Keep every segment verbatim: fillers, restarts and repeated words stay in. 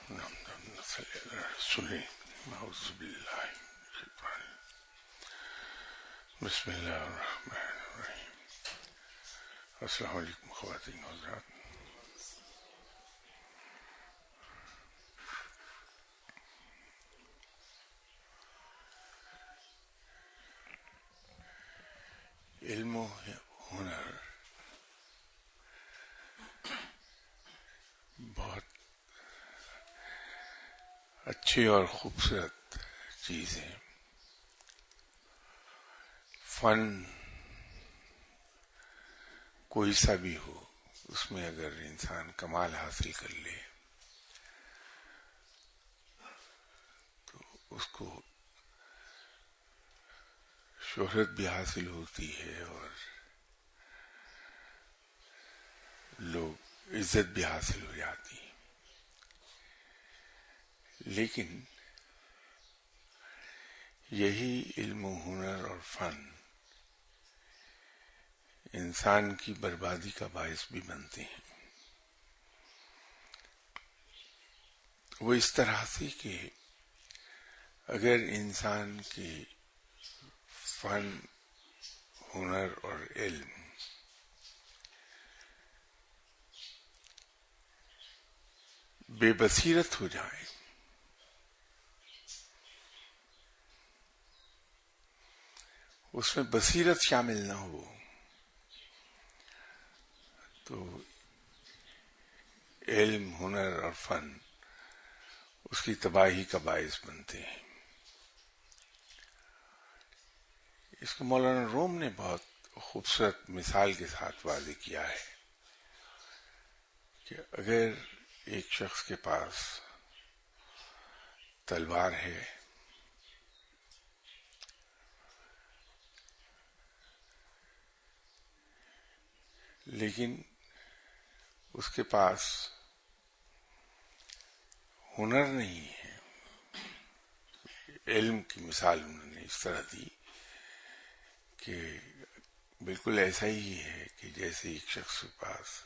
بسم اللہ الرحمن الرحیم. السلام علیکم خواتین و حضرات. علم و ہنر بہت اچھی اور خوبصورت چیز ہے. فن کوئی سا بھی ہو، اس میں اگر انسان کمال حاصل کر لے تو اس کو شہرت بھی حاصل ہوتی ہے اور لوگ عزت بھی حاصل ہو جاتی ہے. لیکن یہی علم و ہنر اور فن انسان کی بربادی کا باعث بھی بنتے ہیں. وہ اس طرح سے کہ اگر انسان کے فن، ہنر اور علم بے بصیرت ہو جائے اس میں بصیرت شامل نہ ہو تو علم، ہنر اور فن اس کی تباہی کا باعث بنتے ہیں. اس کو مولانا روم نے بہت خوبصورت مثال کے ساتھ واضح کیا ہے کہ اگر ایک شخص کے پاس تلوار ہے لیکن اس کے پاس ہنر نہیں ہے، علم کی مثال انہوں نے اس طرح دی کہ بالکل ایسا ہی ہے کہ جیسے ایک شخص کے پاس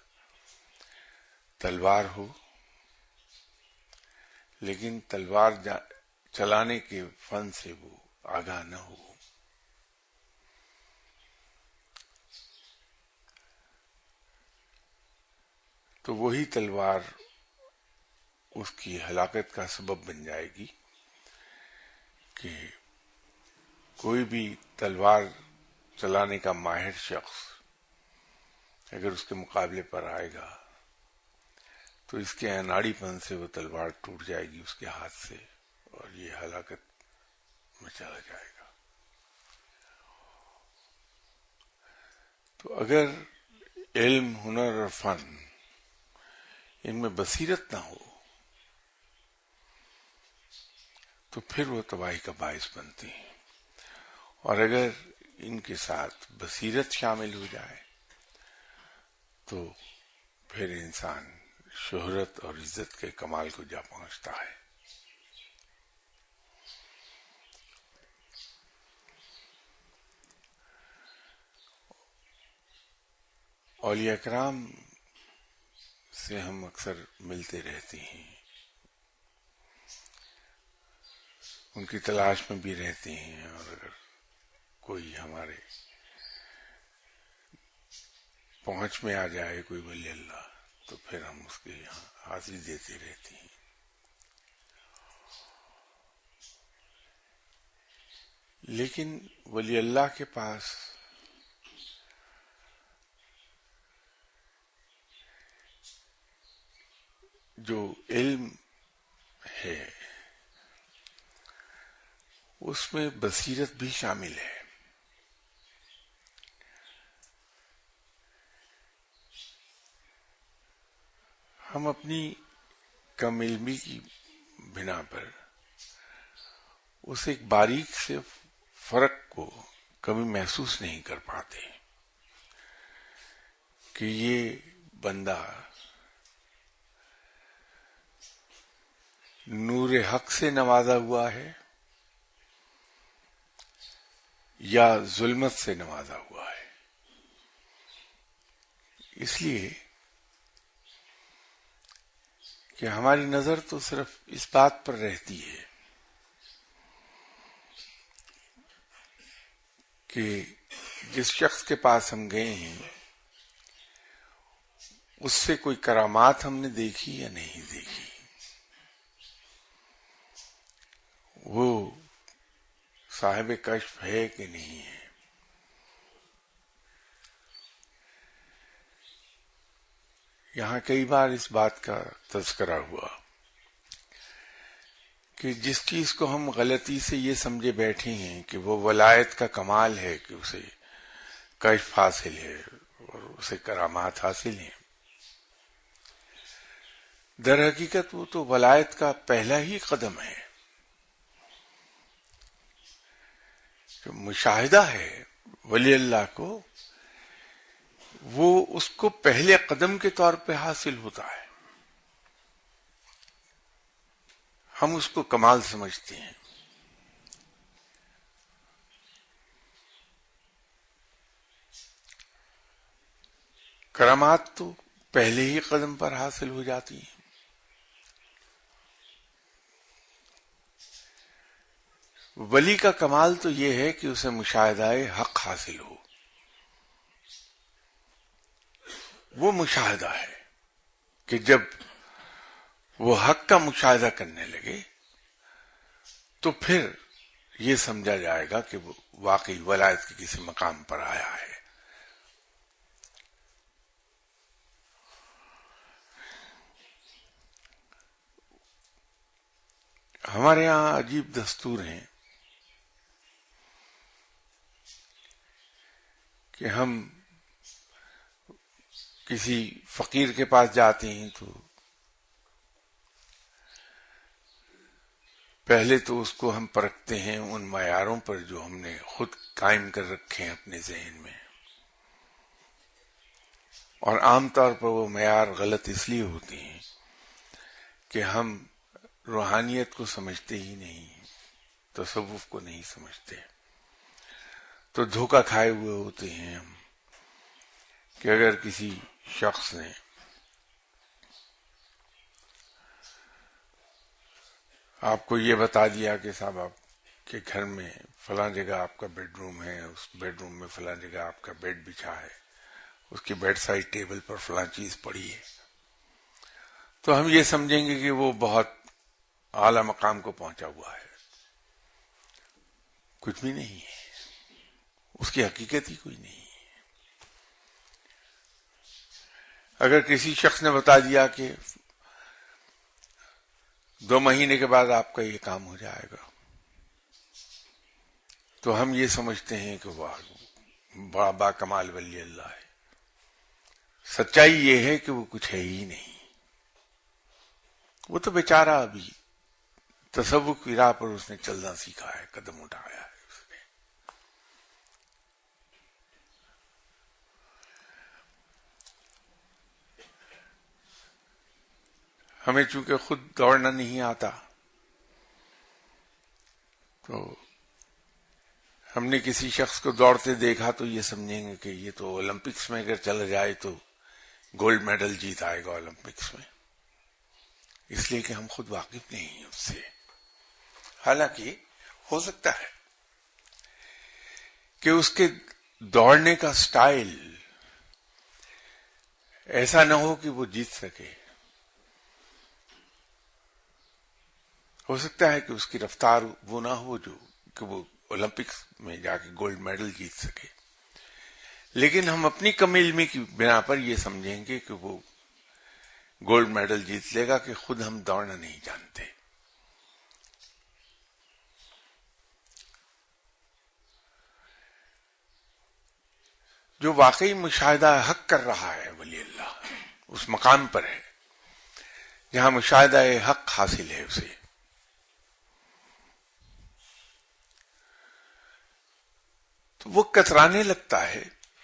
تلوار ہو لیکن تلوار چلانے کے فن سے وہ آگاہ نہ ہو. تو وہی تلوار اس کی ہلاکت کا سبب بن جائے گی کہ کوئی بھی تلوار چلانے کا ماہر شخص اگر اس کے مقابلے پر آئے گا تو اس کے اناڑی پن سے وہ تلوار ٹوٹ جائے گی اس کے ہاتھ سے اور یہ ہلاکت میں چلا جائے گا. تو اگر علم، ہنر اور فن ان میں بصیرت نہ ہو تو پھر وہ تباہی کا باعث بنتے ہیں. اور اگر ان کے ساتھ بصیرت شامل ہو جائے تو پھر انسان شہرت اور عزت کے کمال کو جا پہنچتا ہے. اولیاء کرام سے ہم اکثر ملتے رہتے ہیں، ان کی تلاش میں بھی رہتے ہیں، اور اگر کوئی ہمارے پہنچ میں آ جائے کوئی ولی اللہ تو پھر ہم اس کے یہاں حاضری دیتے رہتے ہیں. لیکن ولی اللہ کے پاس جو علم ہے اس میں بصیرت بھی شامل ہے. ہم اپنی کم علمی کی بنا پر اس ایک باریک سے فرق کو کبھی محسوس نہیں کر پاتے کہ یہ بندہ نور حق سے نوازا ہوا ہے یا ظلمت سے نوازا ہوا ہے. اس لیے کہ ہماری نظر تو صرف اس بات پر رہتی ہے کہ جس شخص کے پاس ہم گئے ہیں اس سے کوئی کرامات ہم نے دیکھی یا نہیں دیکھی، وہ صاحب کشف ہے کہ نہیں ہے۔ یہاں کئی بار اس بات کا تذکرہ ہوا کہ جس چیز کو ہم غلطی سے یہ سمجھے بیٹھے ہیں کہ وہ ولایت کا کمال ہے کہ اسے کشف حاصل ہے اور اسے کرامات حاصل ہیں، در حقیقت وہ تو ولایت کا پہلا ہی قدم ہے۔ جو مشاہدہ ہے ولی اللہ کو، وہ اس کو پہلے قدم کے طور پہ حاصل ہوتا ہے، ہم اس کو کمال سمجھتے ہیں۔ کرامات تو پہلے ہی قدم پر حاصل ہو جاتی ہیں۔ ولی کا کمال تو یہ ہے کہ اسے مشاہدہ حق حاصل ہو، وہ مشاہدہ ہے کہ جب وہ حق کا مشاہدہ کرنے لگے تو پھر یہ سمجھا جائے گا کہ وہ واقعی ولایت کے کسی مقام پر آیا ہے۔ ہمارے ہاں عجیب دستور ہیں کہ ہم کسی فقیر کے پاس جاتے ہیں تو پہلے تو اس کو ہم پرکھتے ہیں ان معیاروں پر جو ہم نے خود قائم کر رکھے ہیں اپنے ذہن میں، اور عام طور پر وہ معیار غلط اس لیے ہوتے ہیں کہ ہم روحانیت کو سمجھتے ہی نہیں، تصوف کو نہیں سمجھتے، تو دھوکہ کھائے ہوئے ہوتے ہیں ہم کہ اگر کسی شخص نے آپ کو یہ بتا دیا کہ صاحب آپ کے گھر میں فلاں جگہ آپ کا بیڈ روم ہے، اس بیڈ روم میں فلاں جگہ آپ کا بیڈ بچھا ہے، اس کی بیڈ سائڈ ٹیبل پر فلاں چیز پڑی ہے، تو ہم یہ سمجھیں گے کہ وہ بہت اعلی مقام کو پہنچا ہوا ہے۔ کچھ بھی نہیں ہے، اس کی حقیقت ہی کوئی نہیں ہے۔ اگر کسی شخص نے بتا دیا کہ دو مہینے کے بعد آپ کا یہ کام ہو جائے گا، تو ہم یہ سمجھتے ہیں کہ وہ بڑا با کمال ولی اللہ ہے۔ سچائی یہ ہے کہ وہ کچھ ہے ہی نہیں، وہ تو بیچارہ ابھی تصوف کی راہ پر اس نے چلنا سیکھا ہے، قدم اٹھایا ہے اس نے۔ ہمیں چونکہ خود دوڑنا نہیں آتا، تو ہم نے کسی شخص کو دوڑتے دیکھا تو یہ سمجھیں گے کہ یہ تو اولمپکس میں اگر چلا جائے تو گولڈ میڈل جیت آئے گا اولمپکس میں، اس لیے کہ ہم خود واقف نہیں ہیں اس سے۔ حالانکہ ہو سکتا ہے کہ اس کے دوڑنے کا سٹائل ایسا نہ ہو کہ وہ جیت سکے، ہو سکتا ہے کہ اس کی رفتار وہ نہ ہو جو کہ وہ اولمپکس میں جا کے گولڈ میڈل جیت سکے، لیکن ہم اپنی کم علمی کی بنا پر یہ سمجھیں گے کہ وہ گولڈ میڈل جیت لے گا کہ خود ہم دوڑنا نہیں جانتے۔ جو واقعی مشاہدہ حق کر رہا ہے ولی اللہ اس مقام پر ہے جہاں مشاہدہ حق حاصل ہے اسے، تو وہ کترانے لگتا ہے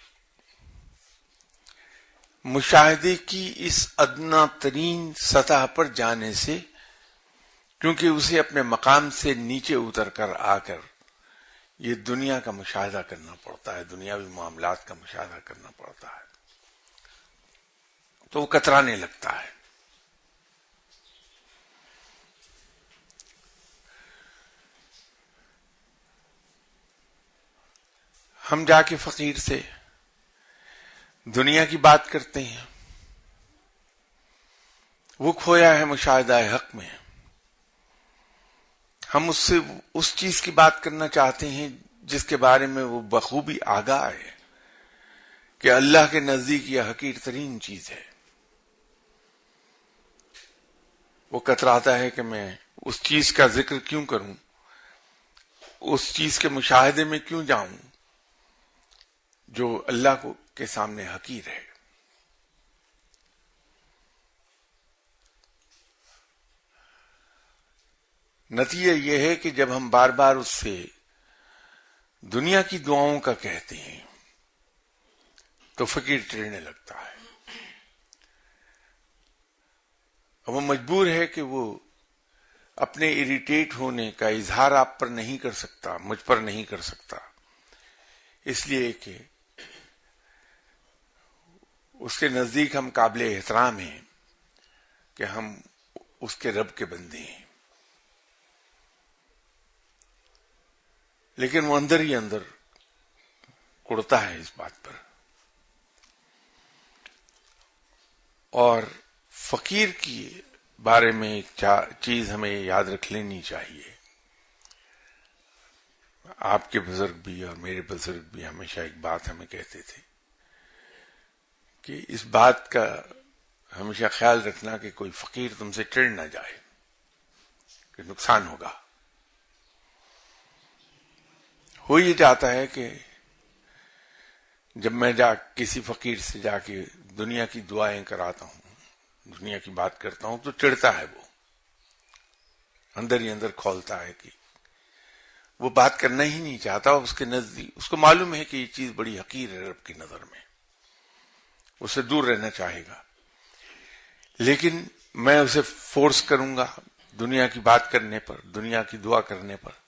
مشاہدے کی اس ادنا ترین سطح پر جانے سے، کیونکہ اسے اپنے مقام سے نیچے اتر کر آ کر یہ دنیا کا مشاہدہ کرنا پڑتا ہے، دنیاوی معاملات کا مشاہدہ کرنا پڑتا ہے، تو وہ کترانے لگتا ہے۔ ہم جا کے فقیر سے دنیا کی بات کرتے ہیں، وہ کھویا ہے مشاہدہ حق میں، ہم اس سے اس چیز کی بات کرنا چاہتے ہیں جس کے بارے میں وہ بخوبی آگاہ ہے کہ اللہ کے نزدیک یہ حقیر ترین چیز ہے۔ وہ کتراتا ہے کہ میں اس چیز کا ذکر کیوں کروں، اس چیز کے مشاہدے میں کیوں جاؤں جو اللہ کو کے سامنے حقیر ہے۔ نتیجہ یہ ہے کہ جب ہم بار بار اس سے دنیا کی دعاؤں کا کہتے ہیں تو فقیر ٹرنے لگتا ہے، وہ مجبور ہے کہ وہ اپنے اریٹیٹ ہونے کا اظہار آپ پر نہیں کر سکتا، مجھ پر نہیں کر سکتا، اس لیے کہ اس کے نزدیک ہم قابل احترام ہیں کہ ہم اس کے رب کے بندے ہیں، لیکن وہ اندر ہی اندر کڑتا ہے اس بات پر۔ اور فقیر کی بارے میں ایک چیز ہمیں یاد رکھ لینی چاہیے، آپ کے بزرگ بھی اور میرے بزرگ بھی ہمیشہ ایک بات ہمیں کہتے تھے کہ اس بات کا ہمیشہ خیال رکھنا کہ کوئی فقیر تم سے چڑھ نہ جائے کہ نقصان ہوگا۔ ہو یہ جاتا ہے کہ جب میں جا کسی فقیر سے جا کے دنیا کی دعائیں کراتا ہوں، دنیا کی بات کرتا ہوں، تو چڑھتا ہے، وہ اندر ہی اندر کھولتا ہے کہ وہ بات کرنا ہی نہیں چاہتا، اس کے نزدیک اس کو معلوم ہے کہ یہ چیز بڑی حقیر ہے رب کی نظر میں، اس سے دور رہنا چاہے گا، لیکن میں اسے فورس کروں گا دنیا کی بات کرنے پر، دنیا کی دعا کرنے پر،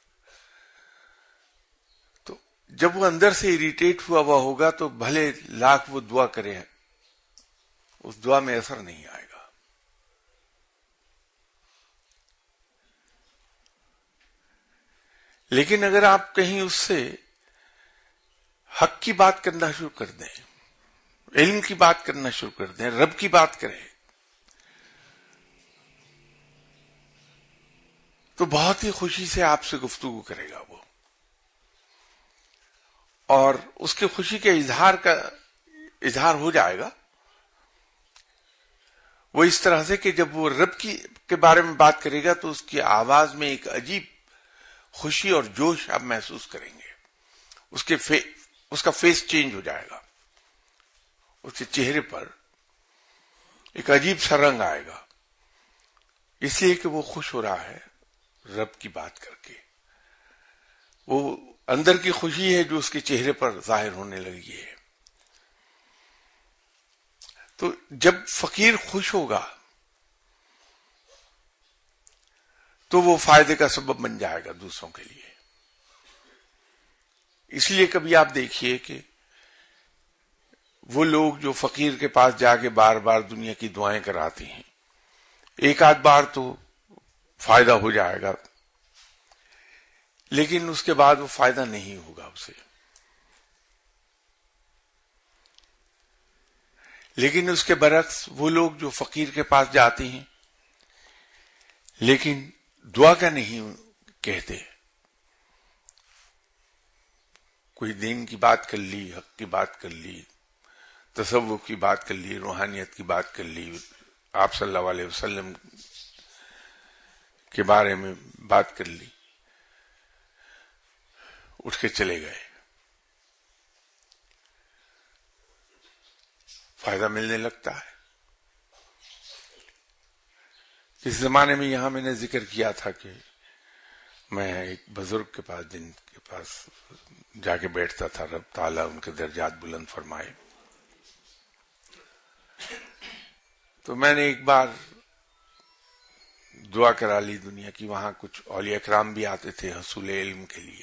تو جب وہ اندر سے اریٹیٹ ہوا ہوا ہوگا تو بھلے لاکھ وہ دعا کرے، اس دعا میں اثر نہیں آئے گا۔ لیکن اگر آپ کہیں اس سے حق کی بات کرنا شروع کر دیں، علم کی بات کرنا شروع کر دیں، رب کی بات کریں، تو بہت ہی خوشی سے آپ سے گفتگو کرے گا وہ، اور اس کے خوشی کے اظہار کا اظہار ہو جائے گا وہ اس طرح سے کہ جب وہ رب کی کے بارے میں بات کرے گا تو اس کی آواز میں ایک عجیب خوشی اور جوش آپ محسوس کریں گے، اس کے فی اس کا فیس چینج ہو جائے گا، اس کے چہرے پر ایک عجیب سا رنگ آئے گا، اس لیے کہ وہ خوش ہو رہا ہے رب کی بات کر کے، وہ اندر کی خوشی ہے جو اس کے چہرے پر ظاہر ہونے لگی ہے۔ تو جب فقیر خوش ہوگا تو وہ فائدے کا سبب بن جائے گا دوسروں کے لیے۔ اس لیے کبھی آپ دیکھیے کہ وہ لوگ جو فقیر کے پاس جا کے بار بار دنیا کی دعائیں کراتے ہیں، ایک آدھ بار تو فائدہ ہو جائے گا، لیکن اس کے بعد وہ فائدہ نہیں ہوگا اسے۔ لیکن اس کے برعکس وہ لوگ جو فقیر کے پاس جاتے ہیں لیکن دعا کا نہیں کہتے، کوئی دین کی بات کر لی، حق کی بات کر لی، تصوف کی بات کر لی، روحانیت کی بات کر لی، آپ صلی اللہ علیہ وسلم کے بارے میں بات کر لی، اٹھ کے چلے گئے، فائدہ ملنے لگتا ہے۔ اس زمانے میں یہاں میں نے ذکر کیا تھا کہ میں ایک بزرگ کے پاس جن کے پاس جا کے بیٹھتا تھا، رب تعالیٰ ان کے درجات بلند فرمائے، تو میں نے ایک بار دعا کرا لی دنیا کی، وہاں کچھ اولیاء اکرام بھی آتے تھے حصول علم کے لیے،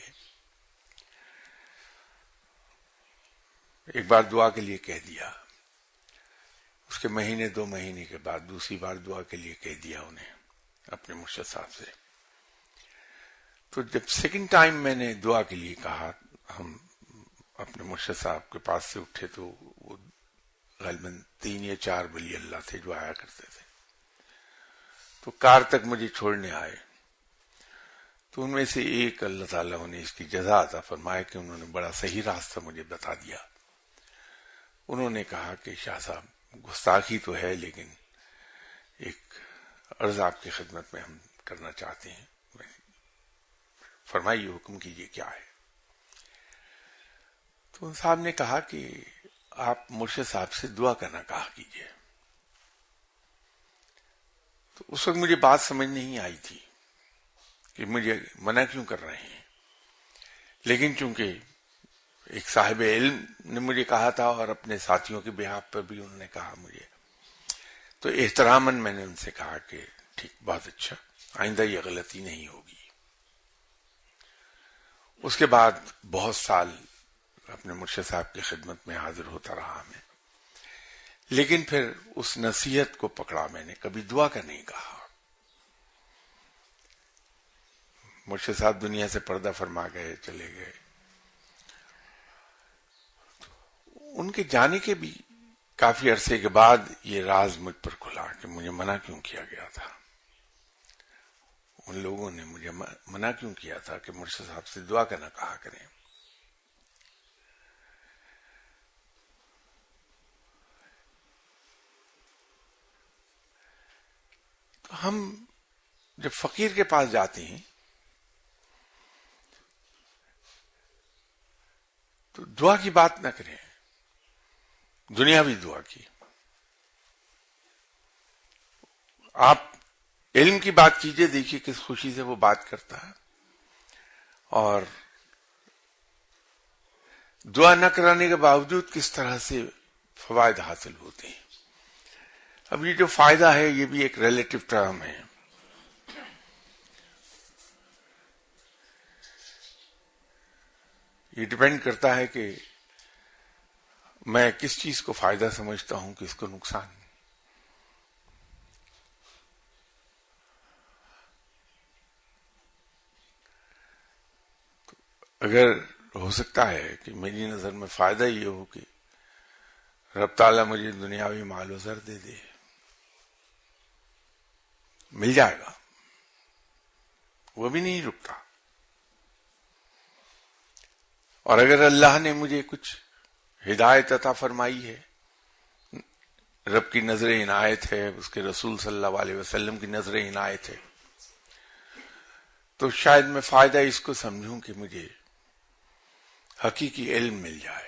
ایک بار دعا کے لیے کہہ دیا، اس کے مہینے دو مہینے کے بعد دوسری بار دعا کے لیے کہہ دیا انہیں اپنے مرشد صاحب سے۔ تو جب سیکنڈ ٹائم میں نے دعا کے لیے کہا، ہم اپنے مرشد صاحب کے پاس سے اٹھے تو وہ غالباً تین یا چار ولی اللہ تھے جو آیا کرتے تھے. تو کار تک مجھے چھوڑنے آئے. تو ان میں سے ایک اللہ تعالیٰ نے اس کی جزا عطا فرمایا کہ انہوں نے بڑا صحیح راستہ مجھے بتا دیا. انہوں نے کہا کہ شاہ صاحب گستاخی تو ہے لیکن ایک عرض آپ کی خدمت میں ہم کرنا چاہتے ہیں. فرمائیے، حکم کیجیے کیا ہے. تو ان صاحب نے کہا کہ آپ مرشد صاحب سے دعا کرنا کہا کیجیے. تو اس وقت مجھے بات سمجھ نہیں آئی تھی کہ مجھے منع کیوں کر رہے ہیں، لیکن چونکہ ایک صاحب علم نے مجھے کہا تھا اور اپنے ساتھیوں کے بہاف پر بھی انہوں نے کہا مجھے، تو احتراماً میں نے ان سے کہا کہ ٹھیک، بہت اچھا، آئندہ یہ غلطی نہیں ہوگی. اس کے بعد بہت سال اپنے مرشد صاحب کی خدمت میں حاضر ہوتا رہا میں، لیکن پھر اس نصیحت کو پکڑا میں نے، کبھی دعا کا نہیں کہا. مرشد صاحب دنیا سے پردہ فرما گئے، چلے گئے. ان کے جانے کے بھی کافی عرصے کے بعد یہ راز مجھ پر کھلا کہ مجھے منع کیوں کیا گیا تھا. ان لوگوں نے مجھے منع کیوں کیا تھا کہ مرشد صاحب سے دعا کرنا کہا کریں. تو ہم جب فقیر کے پاس جاتے ہیں تو دعا کی بات نہ کریں، دنیاوی دعا کی. آپ علم کی بات کیجئے، دیکھیے کس خوشی سے وہ بات کرتا ہے، اور دعا نہ کرانے کے باوجود کس طرح سے فوائد حاصل ہوتے ہیں. اب یہ جو فائدہ ہے یہ بھی ایک ریلیٹو ٹرم ہے. یہ ڈیپینڈ کرتا ہے کہ میں کس چیز کو فائدہ سمجھتا ہوں، کس کو نقصان. اگر ہو سکتا ہے کہ میری نظر میں فائدہ یہ ہو کہ رب تعالیٰ مجھے دنیاوی مال و زر دے دے، مل جائے گا، وہ بھی نہیں رکتا. اور اگر اللہ نے مجھے کچھ ہدایت عطا فرمائی ہے، رب کی نظر عنایت ہے، اس کے رسول صلی اللہ علیہ وسلم کی نظر عنایت ہے، تو شاید میں فائدہ اس کو سمجھوں کہ مجھے حقیقی علم مل جائے.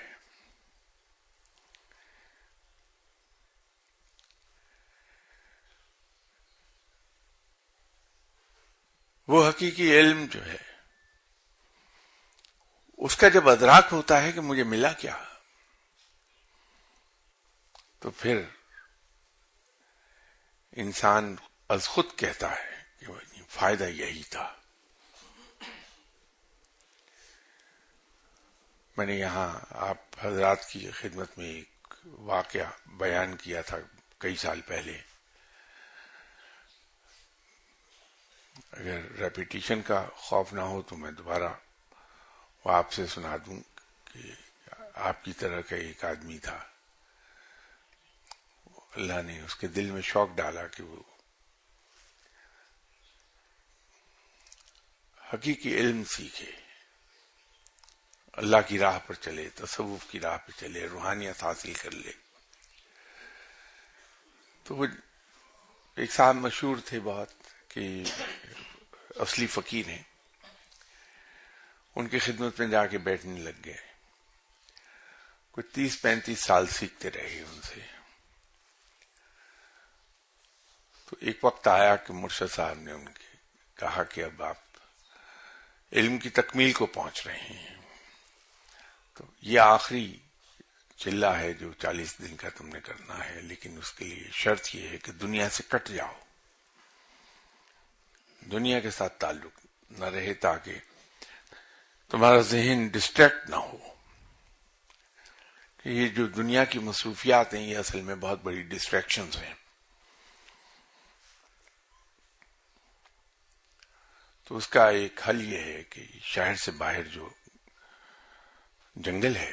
وہ حقیقی علم جو ہے اس کا جب ادراک ہوتا ہے کہ مجھے ملا کیا، تو پھر انسان از خود کہتا ہے کہ فائدہ یہی تھا. میں نے یہاں آپ حضرات کی خدمت میں ایک واقعہ بیان کیا تھا کئی سال پہلے. اگر ریپیٹیشن کا خوف نہ ہو تو میں دوبارہ وہ آپ سے سنا دوں کہ آپ کی طرح کا ایک آدمی تھا، اللہ نے اس کے دل میں شوق ڈالا کہ وہ حقیقی علم سیکھے، اللہ کی راہ پر چلے، تصوف کی راہ پر چلے، روحانیت حاصل کر لے. تو وہ ایک صاحب مشہور تھے بہت کہ اصلی فقیر ہیں، ان کی خدمت میں جا کے بیٹھنے لگ گئے. کوئی تیس پینتیس سال سیکھتے رہے ان سے. تو ایک وقت آیا کہ مرشد صاحب نے ان کے کہا کہ اب آپ علم کی تکمیل کو پہنچ رہے ہیں، تو یہ آخری چلہ ہے جو چالیس دن کا تم نے کرنا ہے، لیکن اس کے لیے شرط یہ ہے کہ دنیا سے کٹ جاؤ، دنیا کے ساتھ تعلق نہ رہے تاکہ تمہارا ذہن ڈسٹریکٹ نہ ہو. کہ یہ جو دنیا کی مصروفیات ہیں یہ اصل میں بہت بڑی ڈسٹریکشنز ہیں. تو اس کا ایک حل یہ ہے کہ شہر سے باہر جو جنگل ہے،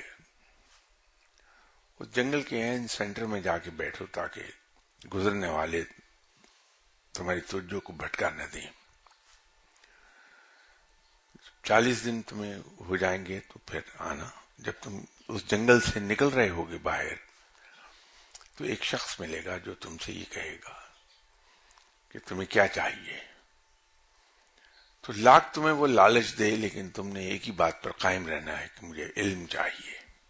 اس جنگل کے عین سینٹر میں جا کے بیٹھو تاکہ گزرنے والے تمہاری توجہ کو بھٹکا نہ دیں. چالیس دن تمہیں ہو جائیں گے تو پھر آنا. جب تم اس جنگل سے نکل رہے ہوگے باہر تو ایک شخص ملے گا جو تم سے یہ کہے گا کہ تمہیں کیا چاہیے. تو لاکھ تمہیں وہ لالچ دے لیکن تم نے ایک ہی بات پر قائم رہنا ہے کہ مجھے علم چاہیے.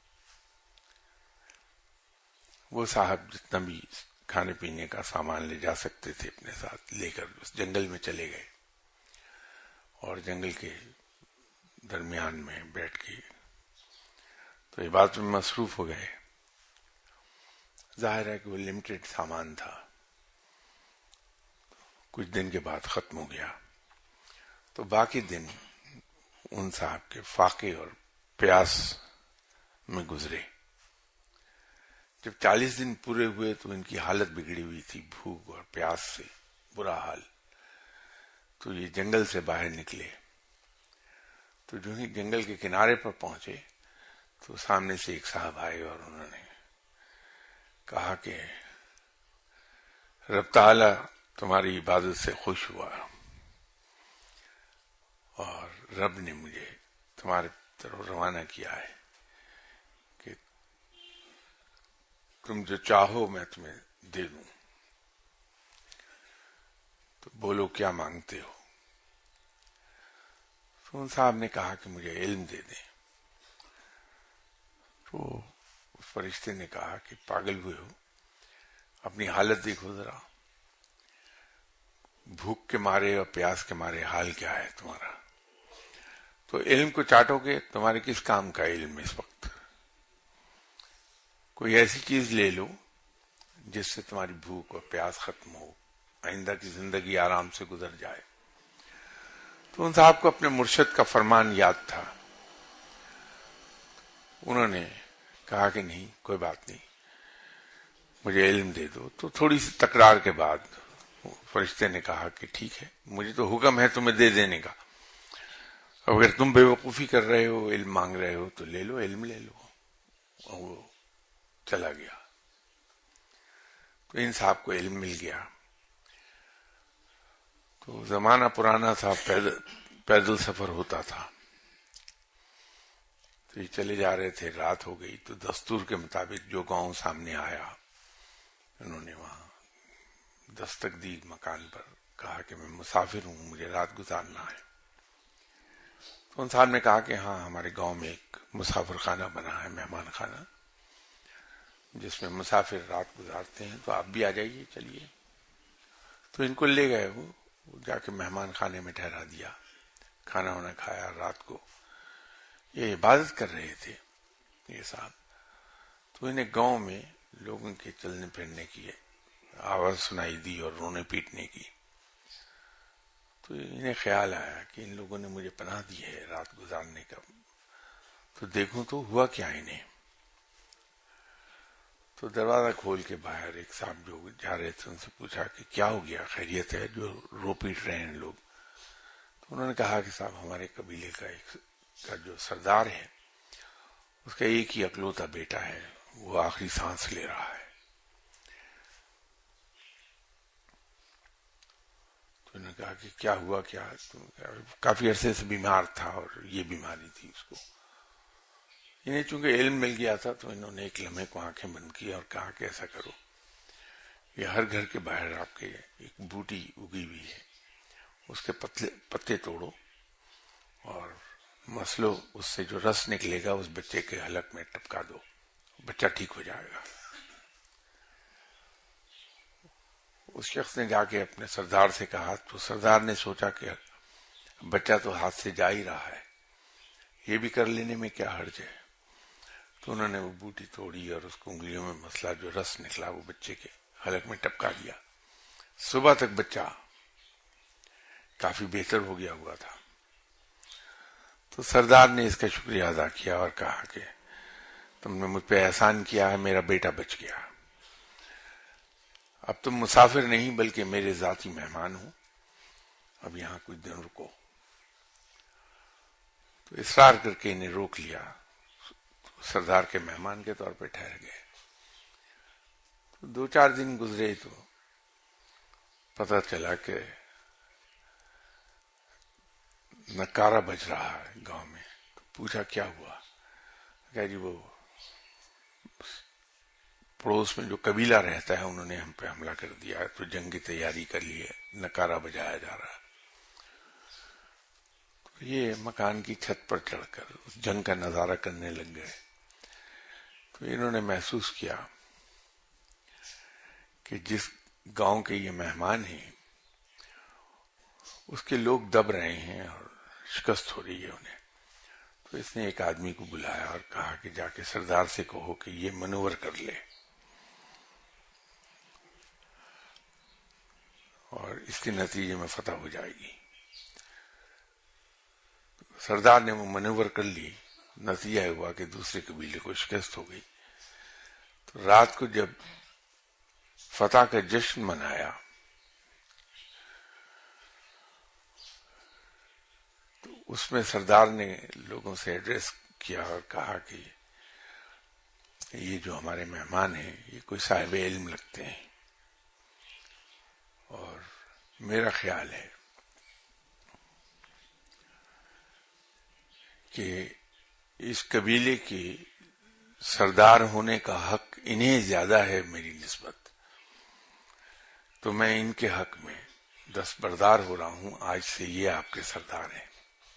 وہ صاحب جتنا بھی کھانے پینے کا سامان لے جا سکتے تھے اپنے ساتھ لے کر اس جنگل میں چلے گئے اور جنگل کے درمیان میں بیٹھ کے تو عبادت میں مصروف ہو گئے. ظاہر ہے کہ وہ لمیٹڈ سامان تھا، کچھ دن کے بعد ختم ہو گیا. تو باقی دن ان صاحب کے فاقے اور پیاس میں گزرے. جب چالیس دن پورے ہوئے تو ان کی حالت بگڑی ہوئی تھی، بھوک اور پیاس سے برا حال. تو یہ جنگل سے باہر نکلے. تو جو ہی جنگل کے کنارے پر پہنچے تو سامنے سے ایک صاحب آئے اور انہوں نے کہا کہ رب تعالی تمہاری عبادت سے خوش ہوا اور رب نے مجھے تمہارے طرف روانہ کیا ہے کہ تم جو چاہو میں تمہیں دے دوں. تو بولو کیا مانگتے ہو. تو ان صاحب نے کہا کہ مجھے علم دے دیں. تو اس فرشتے نے کہا کہ پاگل ہوئے ہو، اپنی حالت دیکھو ذرا، بھوک کے مارے اور پیاس کے مارے حال کیا ہے تمہارا. تو علم کو چاٹو گے، تمہارے کس کام کا علم اس وقت. کوئی ایسی چیز لے لو جس سے تمہاری بھوک اور پیاس ختم ہو، آئندہ کی زندگی آرام سے گزر جائے. تو ان صاحب کو اپنے مرشد کا فرمان یاد تھا. انہوں نے کہا کہ نہیں کوئی بات نہیں، مجھے علم دے دو. تو تھوڑی سی تکرار کے بعد فرشتے نے کہا کہ ٹھیک ہے، مجھے تو حکم ہے تمہیں دے دینے کا، اگر تم بے وقوفی کر رہے ہو، علم مانگ رہے ہو تو لے لو، علم لے لو. اور وہ چلا گیا. تو ان صاحب کو علم مل گیا. تو زمانہ پرانا تھا، پیدل پیدل سفر ہوتا تھا. تو یہ چلے جا رہے تھے، رات ہو گئی. تو دستور کے مطابق جو گاؤں سامنے آیا انہوں نے وہاں دستک دی مکان پر، کہا کہ میں مسافر ہوں، مجھے رات گزارنا ہے. تو ان صاحب نے کہا کہ ہاں ہمارے گاؤں میں ایک مسافر خانہ بنا ہے، مہمان خانہ، جس میں مسافر رات گزارتے ہیں، تو آپ بھی آ جائیے چلیے. تو ان کو لے گئے، وہ جا کے مہمان خانے میں ٹھہرا دیا، کھانا وانا کھایا. رات کو یہ عبادت کر رہے تھے یہ صاحب. تو انہیں گاؤں میں لوگوں کے چلنے پھرنے کی آواز سنائی دی اور رونے پیٹنے کی. تو انہیں خیال آیا کہ ان لوگوں نے مجھے پناہ دی ہے رات گزارنے کا، تو دیکھوں تو ہوا کیا انہیں. تو دروازہ کھول کے باہر ایک صاحب جو جا رہے تھے ان سے پوچھا کہ کیا ہو گیا، خیریت ہے جو رو پیٹ رہے ہیں لوگ. تو انہوں نے کہا کہ صاحب ہمارے قبیلے کا ایک کا جو سردار ہے اس کا ایک ہی اکلوتا بیٹا ہے، وہ آخری سانس لے رہا ہے. تو انہوں نے کہا کہ کیا ہوا کیا. کافی عرصے سے بیمار تھا اور یہ بیماری تھی اس کو. انہیں چونکہ علم مل گیا تھا تو انہوں نے ایک لمحے کو آنکھیں بند کی اور کہا کہ ایسا کرو، یہ ہر گھر کے باہر آپ کے ایک بوٹی اگی ہوئی ہے، اس کے پتلے پتے توڑو اور مسلو، اس سے جو رس نکلے گا اس بچے کے حلق میں ٹپکا دو، بچہ ٹھیک ہو جائے گا. اس شخص نے جا کے اپنے سردار سے کہا. تو سردار نے سوچا کہ بچہ تو ہاتھ سے جا ہی رہا ہے، یہ بھی کر لینے میں کیا حرج ہے. تو انہوں نے وہ بوٹی توڑی اور اس کو انگلیوں میں مسلا، جو رس نکلا وہ بچے کے حلق میں ٹپکا دیا. صبح تک بچہ کافی بہتر ہو گیا ہوا تھا. تو سردار نے اس کا شکریہ ادا کیا اور کہا کہ تم نے مجھ پہ احسان کیا ہے، میرا بیٹا بچ گیا. اب تم مسافر نہیں بلکہ میرے ذاتی مہمان ہو، اب یہاں کچھ دن رکو. تو اصرار کر کے انہیں روک لیا. سردار کے مہمان کے طور پہ ٹھہر گئے. تو دو چار دن گزرے تو پتہ چلا کہ نکارا بج رہا ہے گاؤں میں. تو پوچھا کیا ہوا؟ کہا جی وہ پڑوس میں جو قبیلہ رہتا ہے انہوں نے ہم پہ حملہ کر دیا ہے، تو جنگ کی تیاری کر لی ہے، نکارا بجایا جا رہا ہے. تو یہ مکان کی چھت پر چڑھ کر اس جنگ کا نظارہ کرنے لگ گئے. تو انہوں نے محسوس کیا کہ جس گاؤں کے یہ مہمان ہیں اس کے لوگ دب رہے ہیں اور شکست ہو رہی ہے انہیں. تو اس نے ایک آدمی کو بلایا اور کہا کہ جا کے سردار سے کہو کہ یہ منور کر لے اور اس کے نتیجے میں فتح ہو جائے گی. سردار نے وہ منور کر لی. نتیجہ ہوا کہ دوسرے قبیلے کو شکست ہو گئی. تو رات کو جب فتح کا جشن منایا تو اس میں سردار نے لوگوں سے ایڈریس کیا اور کہا کہ یہ جو ہمارے مہمان ہیں یہ کوئی صاحب علم لگتے ہیں، اور میرا خیال ہے کہ اس قبیلے کے سردار ہونے کا حق انہیں زیادہ ہے میری نسبت، تو میں ان کے حق میں دستبردار ہو رہا ہوں. آج سے یہ آپ کے سردار ہیں.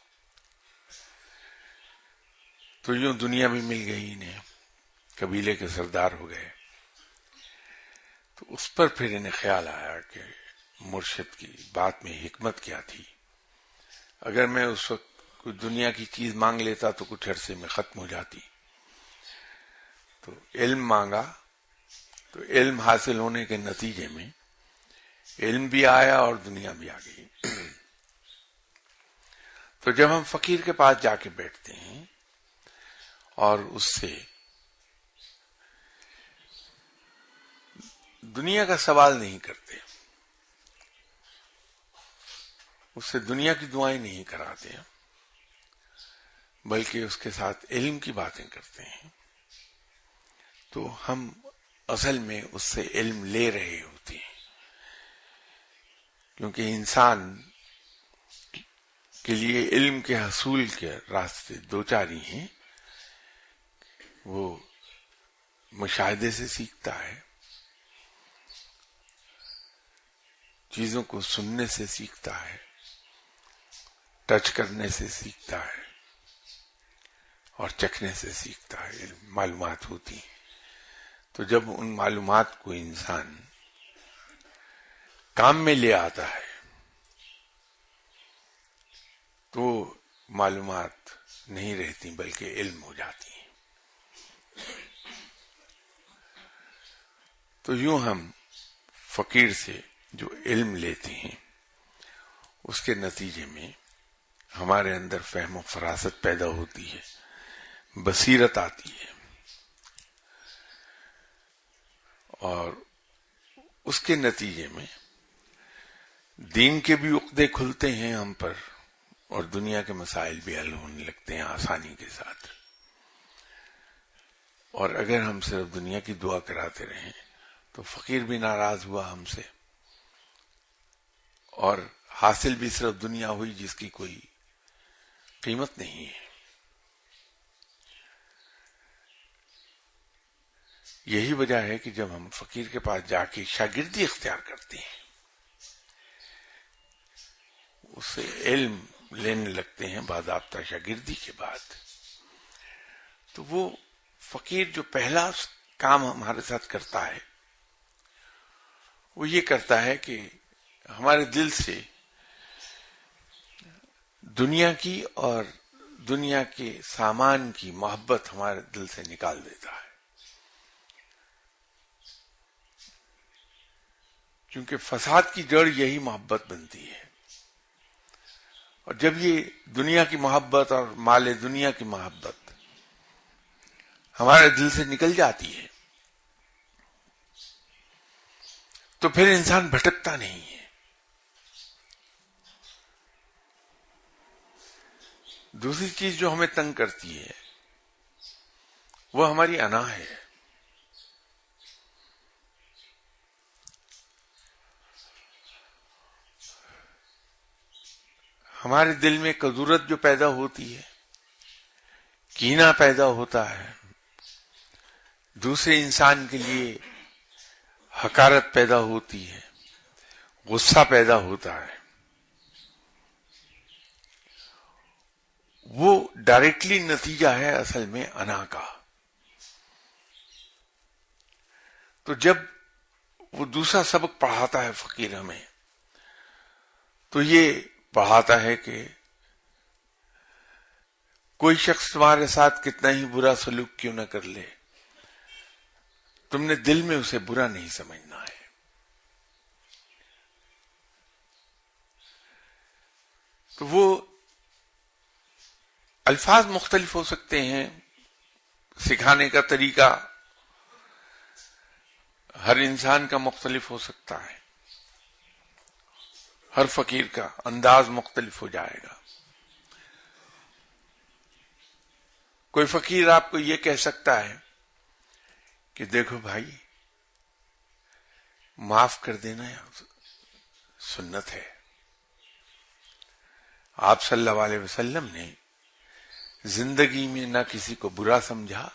تو یوں دنیا بھی مل گئی انہیں، قبیلے کے سردار ہو گئے. تو اس پر پھر انہیں خیال آیا کہ مرشد کی بات میں حکمت کیا تھی. اگر میں اس وقت کوئی دنیا کی چیز مانگ لیتا تو کچھ عرصے میں ختم ہو جاتی. تو علم مانگا تو علم حاصل ہونے کے نتیجے میں علم بھی آیا اور دنیا بھی آ گئی. تو جب ہم فقیر کے پاس جا کے بیٹھتے ہیں اور اس سے دنیا کا سوال نہیں کرتے، اس سے دنیا کی دعائیں نہیں کراتے، بلکہ اس کے ساتھ علم کی باتیں کرتے ہیں، تو ہم اصل میں اس سے علم لے رہے ہوتے ہیں. کیونکہ انسان کے لیے علم کے حصول کے راستے دو چار ہی ہیں. وہ مشاہدے سے سیکھتا ہے، چیزوں کو سننے سے سیکھتا ہے، ٹچ کرنے سے سیکھتا ہے اور چکھنے سے سیکھتا ہے. علم معلومات ہوتی ہیں. تو جب ان معلومات کو انسان کام میں لے آتا ہے تو معلومات نہیں رہتی بلکہ علم ہو جاتی ہیں. تو یوں ہم فقیر سے جو علم لیتے ہیں اس کے نتیجے میں ہمارے اندر فہم و فراست پیدا ہوتی ہے، بصیرت آتی ہے، اور اس کے نتیجے میں دین کے بھی عقدے کھلتے ہیں ہم پر اور دنیا کے مسائل بھی حل ہونے لگتے ہیں آسانی کے ساتھ. اور اگر ہم صرف دنیا کی دعا کراتے رہیں تو فقیر بھی ناراض ہوا ہم سے، اور حاصل بھی صرف دنیا ہوئی جس کی کوئی قیمت نہیں ہے. یہی وجہ ہے کہ جب ہم فقیر کے پاس جا کے شاگردی اختیار کرتے ہیں، اس سے علم لینے لگتے ہیں باضابطہ شاگردی کے بعد، تو وہ فقیر جو پہلا کام ہمارے ساتھ کرتا ہے وہ یہ کرتا ہے کہ ہمارے دل سے دنیا کی اور دنیا کے سامان کی محبت ہمارے دل سے نکال دیتا ہے. کیونکہ فساد کی جڑ یہی محبت بنتی ہے، اور جب یہ دنیا کی محبت اور مال دنیا کی محبت ہمارے دل سے نکل جاتی ہے تو پھر انسان بھٹکتا نہیں ہے. دوسری چیز جو ہمیں تنگ کرتی ہے وہ ہماری انا ہے. ہمارے دل میں کدورت جو پیدا ہوتی ہے، کینہ پیدا ہوتا ہے، دوسرے انسان کے لیے حقارت پیدا ہوتی ہے، غصہ پیدا ہوتا ہے، وہ ڈائریکٹلی نتیجہ ہے اصل میں انا کا. تو جب وہ دوسرا سبق پڑھاتا ہے فقیر ہمیں، تو یہ پڑھاتا ہے کہ کوئی شخص تمہارے ساتھ کتنا ہی برا سلوک کیوں نہ کر لے، تم نے دل میں اسے برا نہیں سمجھنا ہے. تو وہ الفاظ مختلف ہو سکتے ہیں، سکھانے کا طریقہ ہر انسان کا مختلف ہو سکتا ہے، ہر فقیر کا انداز مختلف ہو جائے گا. کوئی فقیر آپ کو یہ کہہ سکتا ہے کہ دیکھو بھائی، معاف کر دینا سنت ہے. آپ صلی اللہ علیہ وسلم نے زندگی میں نہ کسی کو برا سمجھا،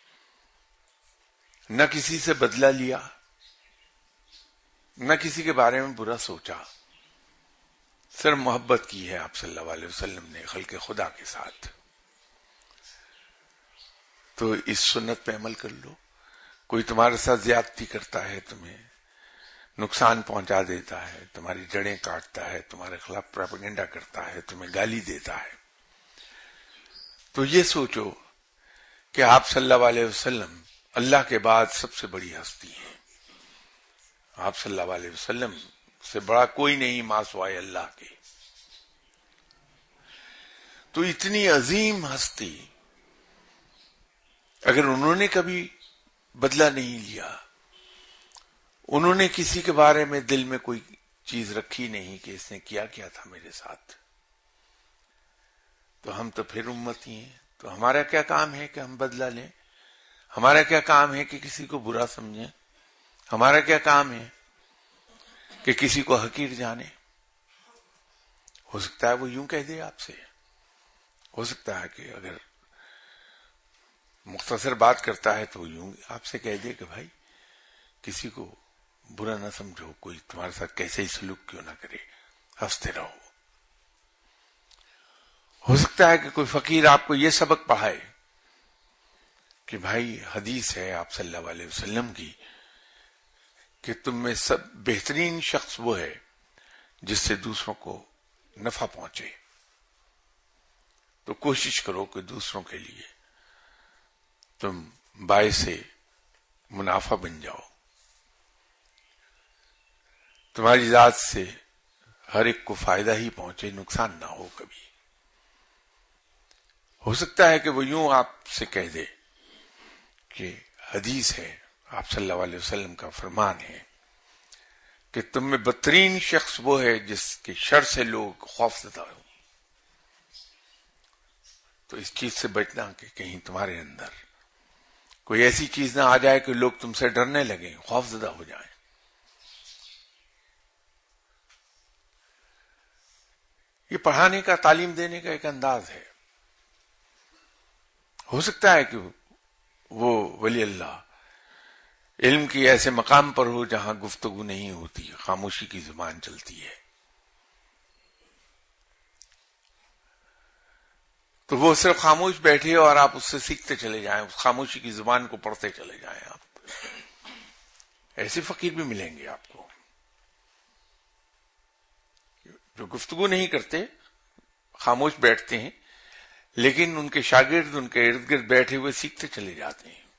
نہ کسی سے بدلہ لیا، نہ کسی کے بارے میں برا سوچا. صرف محبت کی ہے آپ صلی اللہ علیہ وسلم نے خلق خدا کے ساتھ. تو اس سنت پہ عمل کر لو. کوئی تمہارے ساتھ زیادتی کرتا ہے، تمہیں نقصان پہنچا دیتا ہے، تمہاری جڑیں کاٹتا ہے، تمہارے خلاف پروپیگنڈا کرتا ہے، تمہیں گالی دیتا ہے، تو یہ سوچو کہ آپ صلی اللہ علیہ وسلم اللہ کے بعد سب سے بڑی ہستی ہیں. آپ صلی اللہ علیہ وسلم سے بڑا کوئی نہیں ماں سوائے اللہ کے. تو اتنی عظیم ہستی، اگر انہوں نے کبھی بدلہ نہیں لیا، انہوں نے کسی کے بارے میں دل میں کوئی چیز رکھی نہیں کہ اس نے کیا کیا تھا میرے ساتھ، تو ہم تو پھر امتی ہیں. تو ہمارا کیا کام ہے کہ ہم بدلہ لیں؟ ہمارا کیا کام ہے کہ کسی کو برا سمجھیں؟ ہمارا کیا کام ہے کہ کسی کو حقیر جانے؟ ہو سکتا ہے وہ یوں کہہ دے آپ سے، ہو سکتا ہے کہ اگر مختصر بات کرتا ہے تو یوں آپ سے کہہ دے کہ بھائی کسی کو برا نہ سمجھو، کوئی تمہارے ساتھ کیسے ہی سلوک کیوں نہ کرے، ہنستے رہو. ہو سکتا ہے کہ کوئی فقیر آپ کو یہ سبق پڑھائے کہ بھائی حدیث ہے آپ صلی اللہ علیہ وسلم کی کہ تم میں سب بہترین شخص وہ ہے جس سے دوسروں کو نفع پہنچے. تو کوشش کرو کہ دوسروں کے لیے تم باعث منافع بن جاؤ. تمہاری ذات سے ہر ایک کو فائدہ ہی پہنچے، نقصان نہ ہو کبھی. ہو سکتا ہے کہ وہ یوں آپ سے کہہ دے کہ حدیث ہے، آپ صلی اللہ علیہ وسلم کا فرمان ہے کہ تم میں بدترین شخص وہ ہے جس کے شر سے لوگ خوف زدہ ہوں. تو اس چیز سے بچنا کہ کہیں تمہارے اندر کوئی ایسی چیز نہ آ جائے کہ لوگ تم سے ڈرنے لگیں، خوف زدہ ہو جائیں. یہ پڑھانے کا، تعلیم دینے کا ایک انداز ہے. ہو سکتا ہے کہ وہ ولی اللہ علم کی ایسے مقام پر ہو جہاں گفتگو نہیں ہوتی، خاموشی کی زبان چلتی ہے، تو وہ صرف خاموش بیٹھے اور آپ اس سے سیکھتے چلے جائیں، اس خاموشی کی زبان کو پڑھتے چلے جائیں. آپ ایسے فقیر بھی ملیں گے آپ کو جو گفتگو نہیں کرتے، خاموش بیٹھتے ہیں، لیکن ان کے شاگرد ان کے ارد گرد بیٹھے ہوئے سیکھتے چلے جاتے ہیں.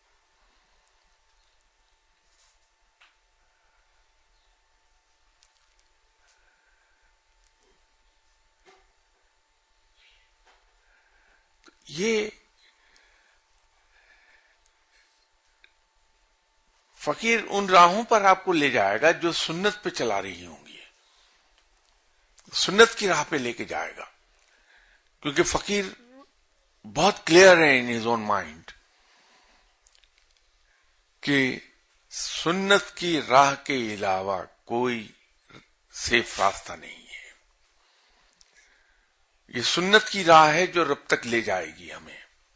یہ فقیر ان راہوں پر آپ کو لے جائے گا جو سنت پہ چلا رہی ہوں گی، سنت کی راہ پہ لے کے جائے گا. کیونکہ فقیر بہت کلیئر ہے ان ہز اون مائنڈ کہ سنت کی راہ کے علاوہ کوئی سیف راستہ نہیں ہے. یہ سنت کی راہ ہے جو رب تک لے جائے گی ہمیں.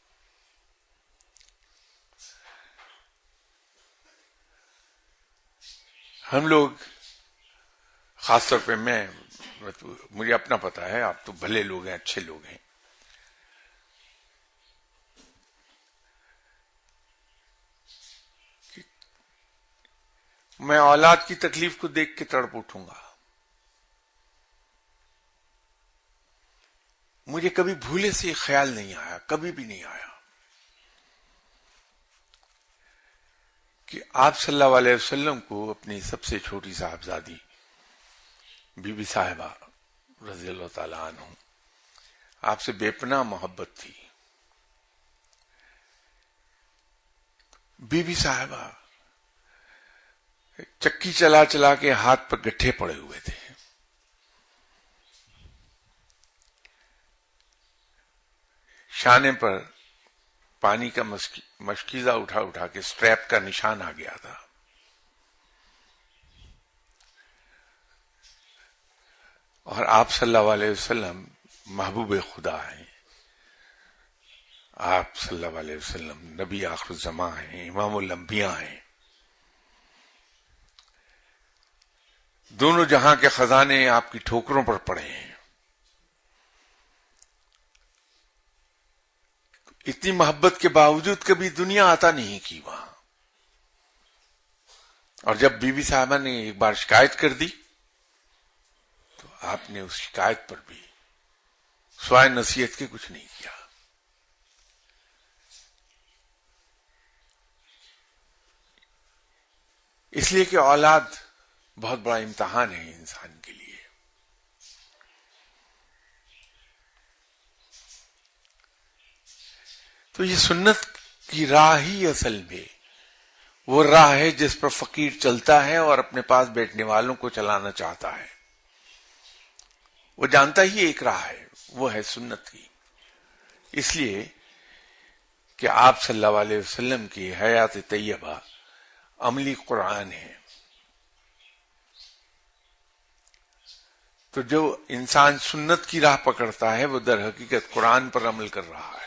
ہم لوگ خاص طور پہ میں مجھے اپنا پتا ہے، آپ تو بھلے لوگ ہیں، اچھے لوگ ہیں. میں اولاد کی تکلیف کو دیکھ کے تڑپ اٹھوں گا. مجھے کبھی بھولے سے یہ خیال نہیں آیا، کبھی بھی نہیں آیا کہ آپ صلی اللہ علیہ وسلم کو اپنی سب سے چھوٹی صاحبزادی بی بی صاحبہ رضی اللہ تعالی عنہ آپ سے بے پناہ محبت تھی. بی بی صاحبہ چکی چلا چلا کے ہاتھ پر گٹھے پڑے ہوئے تھے. شانے پر پانی کا مشکیزہ اٹھا اٹھا کے سٹریپ کا نشان آ گیا تھا. اور آپ صلی اللہ علیہ وسلم محبوب خدا ہیں. آپ صلی اللہ علیہ وسلم نبی آخر الزماں ہیں، امام الانبیاء ہیں. دونوں جہاں کے خزانے آپ کی ٹھوکروں پر پڑے ہیں. اتنی محبت کے باوجود کبھی دنیا آتا نہیں کی وہاں. اور جب بی بی صاحبہ نے ایک بار شکایت کر دی تو آپ نے اس شکایت پر بھی سوائے نصیحت کے کچھ نہیں کیا. اس لیے کہ اولاد بہت بڑا امتحان ہے انسان کے لیے. تو یہ سنت کی راہ ہی اصل میں وہ راہ ہے جس پر فقیر چلتا ہے اور اپنے پاس بیٹھنے والوں کو چلانا چاہتا ہے. وہ جانتا ہی ایک راہ ہے، وہ ہے سنت کی. اس لیے کہ آپ صلی اللہ علیہ وسلم کی حیات طیبہ عملی قرآن ہے. تو جو انسان سنت کی راہ پکڑتا ہے وہ در حقیقت قرآن پر عمل کر رہا ہے،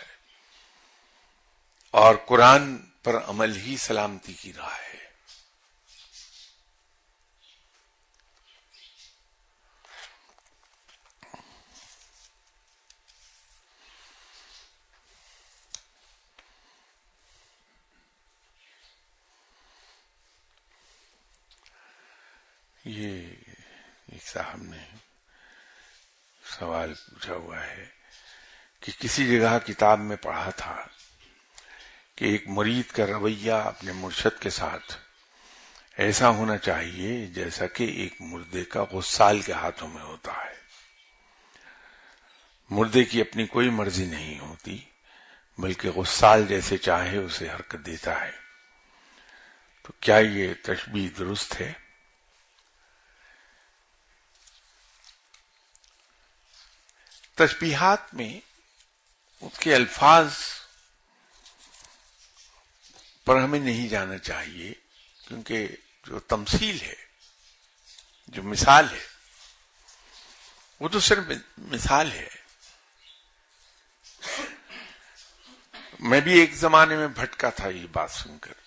اور قرآن پر عمل ہی سلامتی کی راہ ہے. یہ ایک صاحب نے سوال پوچھا ہوا ہے کہ کسی جگہ کتاب میں پڑھا تھا کہ ایک مرید کا رویہ اپنے مرشد کے ساتھ ایسا ہونا چاہیے جیسا کہ ایک مردے کا غسال کے ہاتھوں میں ہوتا ہے. مردے کی اپنی کوئی مرضی نہیں ہوتی، بلکہ غسال جیسے چاہے اسے حرکت دیتا ہے. تو کیا یہ تشبیہ درست ہے؟ تشبیہات میں اس کے الفاظ پر ہمیں نہیں جانا چاہیے، کیونکہ جو تمثیل ہے، جو مثال ہے، وہ تو صرف مثال ہے. میں بھی ایک زمانے میں بھٹکا تھا یہ بات سن کر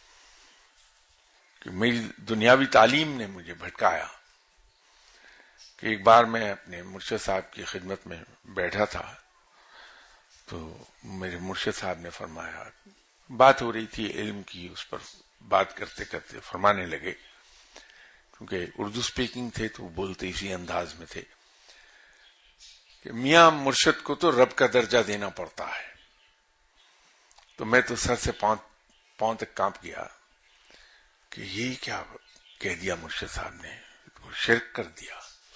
کہ میری دنیاوی تعلیم نے مجھے بھٹکایا کہ ایک بار میں اپنے مرشد صاحب کی خدمت میں بیٹھا تھا تو میرے مرشد صاحب نے فرمایا، بات ہو رہی تھی علم کی، اس پر بات کرتے کرتے فرمانے لگے، کیونکہ اردو سپیکنگ تھے تو بولتے اسی انداز میں تھے کہ میاں مرشد کو تو رب کا درجہ دینا پڑتا ہے. تو میں تو سر سے پاؤں پاؤں تک کانپ گیا کہ یہی کیا کہہ دیا مرشد صاحب نے، وہ شرک کر دیا.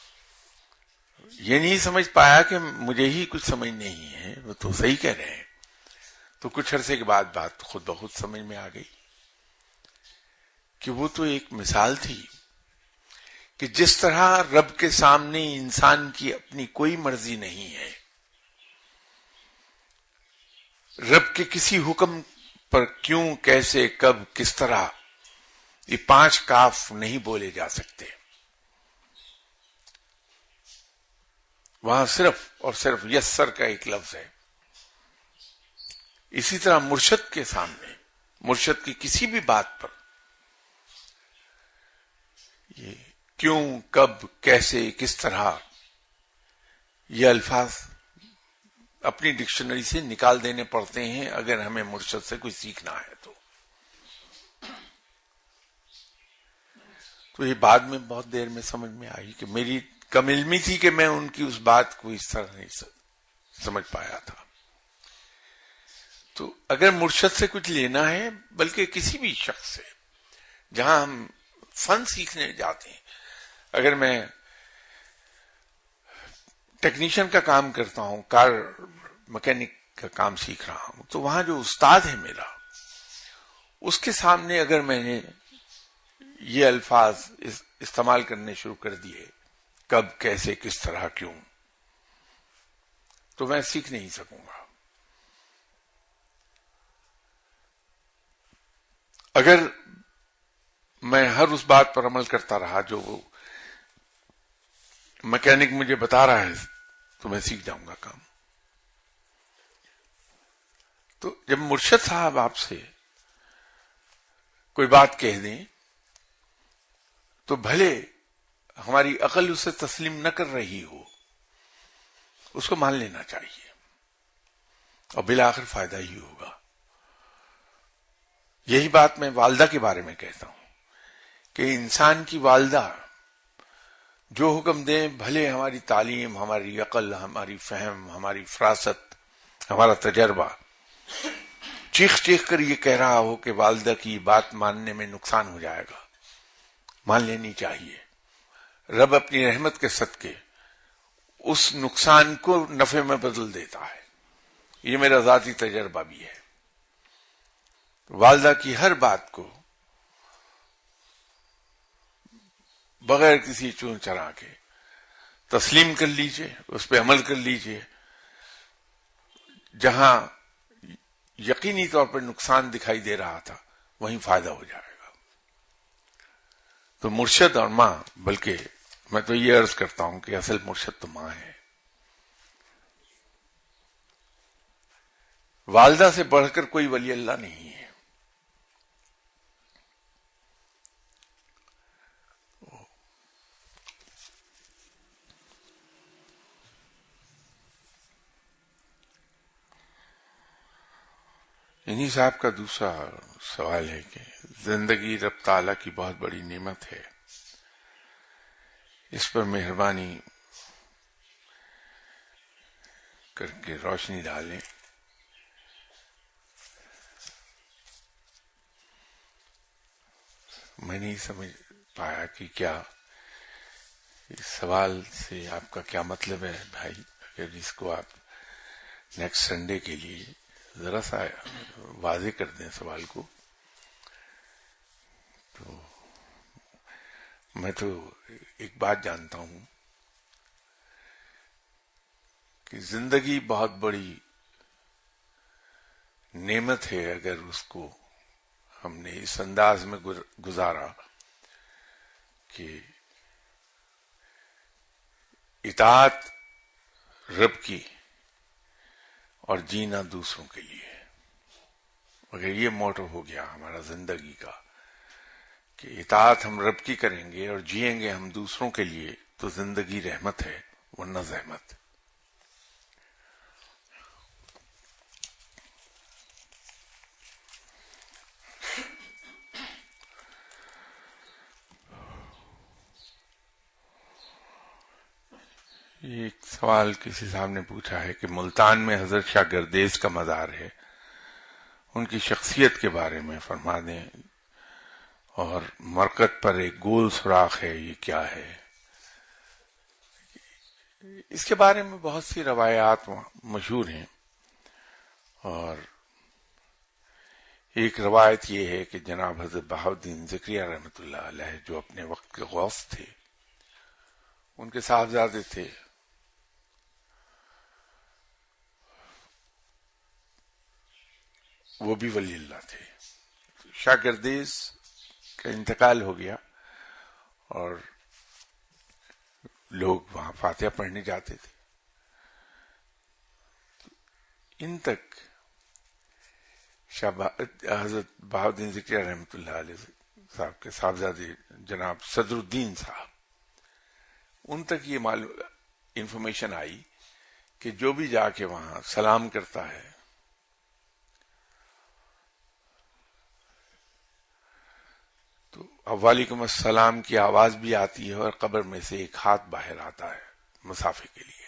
یہ نہیں سمجھ پایا کہ مجھے ہی کچھ سمجھ نہیں ہے، وہ تو صحیح کہہ رہے ہیں. تو کچھ عرصے کے بعد بات خود بخود سمجھ میں آ گئی کہ وہ تو ایک مثال تھی کہ جس طرح رب کے سامنے انسان کی اپنی کوئی مرضی نہیں ہے، رب کے کسی حکم پر کیوں، کیسے، کب، کس طرح، یہ پانچ کاف نہیں بولے جا سکتے. وہاں صرف اور صرف یسر کا ایک لفظ ہے. اسی طرح مرشد کے سامنے، مرشد کی کسی بھی بات پر یہ کیوں، کب، کیسے، کس طرح، یہ الفاظ اپنی ڈکشنری سے نکال دینے پڑتے ہیں اگر ہمیں مرشد سے کوئی سیکھنا ہے تو. تو یہ بعد میں بہت دیر میں سمجھ میں آئی کہ میری کم علمی تھی کہ میں ان کی اس بات کو اس طرح نہیں سمجھ پایا تھا. تو اگر مرشد سے کچھ لینا ہے، بلکہ کسی بھی شخص سے، جہاں ہم فن سیکھنے جاتے ہیں، اگر میں ٹیکنیشین کا کام کرتا ہوں، کار مکینک کا کام سیکھ رہا ہوں، تو وہاں جو استاد ہے میرا، اس کے سامنے اگر میں نے یہ الفاظ استعمال کرنے شروع کر دیے، کب، کیسے، کس طرح، کیوں، تو میں سیکھ نہیں سکوں گا. اگر میں ہر اس بات پر عمل کرتا رہا جو وہ مکینک مجھے بتا رہا ہے، تو میں سیکھ جاؤں گا کام. تو جب مرشد صاحب آپ سے کوئی بات کہہ دیں تو بھلے ہماری عقل اسے تسلیم نہ کر رہی ہو، اس کو مان لینا چاہیے اور بالآخر فائدہ ہی ہوگا. یہی بات میں والدہ کے بارے میں کہتا ہوں کہ انسان کی والدہ جو حکم دیں، بھلے ہماری تعلیم، ہماری عقل، ہماری فہم، ہماری فراست، ہمارا تجربہ چیخ چیخ کر یہ کہہ رہا ہو کہ والدہ کی بات ماننے میں نقصان ہو جائے گا، مان لینی چاہیے. رب اپنی رحمت کے صدقے اس نقصان کو نفع میں بدل دیتا ہے. یہ میرا ذاتی تجربہ بھی ہے. والدہ کی ہر بات کو بغیر کسی چون چرا کے تسلیم کر لیجئے، اس پہ عمل کر لیجئے. جہاں یقینی طور پر نقصان دکھائی دے رہا تھا وہیں فائدہ ہو جائے گا. تو مرشد اور ماں، بلکہ میں تو یہ عرض کرتا ہوں کہ اصل مرشد تو ماں ہے. والدہ سے بڑھ کر کوئی ولی اللہ نہیں ہے. انہی صاحب کا دوسرا سوال ہے کہ زندگی رب تعالیٰ کی بہت بڑی نعمت ہے، اس پر مہربانی کر کے روشنی ڈالیں. میں نہیں سمجھ پایا کہ کیا اس سوال سے آپ کا کیا مطلب ہے بھائی. اگر اس کو آپ نیکسٹ سنڈے کے لیے ذرا سا واضح کر دیں سوال کو. تو میں تو ایک بات جانتا ہوں کہ زندگی بہت بڑی نعمت ہے اگر اس کو ہم نے اس انداز میں گزارا کہ اطاعت رب کی اور جینا دوسروں کے لیے. اگر یہ موٹو ہو گیا ہمارا زندگی کا کہ اطاعت ہم رب کی کریں گے اور جیئیں گے ہم دوسروں کے لیے، تو زندگی رحمت ہے ورنہ زحمت. یہ ایک سوال کسی صاحب نے پوچھا ہے کہ ملتان میں حضرت شاہ گردیز کا مزار ہے، ان کی شخصیت کے بارے میں فرما دیں، اور مرکز پر ایک گول سوراخ ہے، یہ کیا ہے؟ اس کے بارے میں بہت سی روایات مشہور ہیں، اور ایک روایت یہ ہے کہ جناب حضرت بہاؤالدین ذکریہ رحمۃ اللہ علیہ جو اپنے وقت کے غوث تھے، ان کے صاحبزادے تھے، وہ بھی ولی اللہ تھے. شاہ گردیز کا انتقال ہو گیا اور لوگ وہاں فاتحہ پڑھنے جاتے تھے. ان تک شاہ حضرت بہاؤالدین ذکریہ رحمۃ اللہ علیہ صاحب کے صاحبزادے جناب صدر الدین صاحب، ان تک یہ معلوم انفارمیشن آئی کہ جو بھی جا کے وہاں سلام کرتا ہے تو وعلیکم السلام کی آواز بھی آتی ہے اور قبر میں سے ایک ہاتھ باہر آتا ہے مسافے کے لیے.